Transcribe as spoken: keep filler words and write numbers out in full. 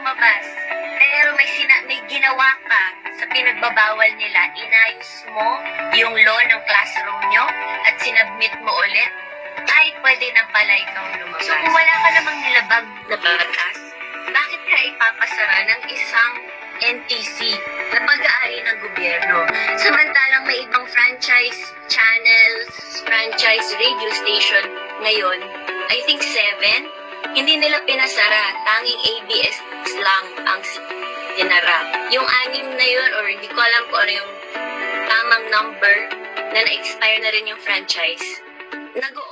lumabas. Pero may, sina may ginawa ka sa pinagbabawal nila, inayos mo yung law ng classroom nyo at sinabmit mo ulit, ay pwede na pala ikaw lumabas. So kung wala ka namang nilabag na batas, bakit ka ipapasara ng isang N T C na pag-aari ng gobyerno? Samantalang may ibang franchise channels, franchise radio station ngayon, I think seven, hindi nila pinasara, tanging A B S lang ang tinara. Yung anim na yun, or hindi ko alam kung ano yung tamang number na na-expire na rin yung franchise, nag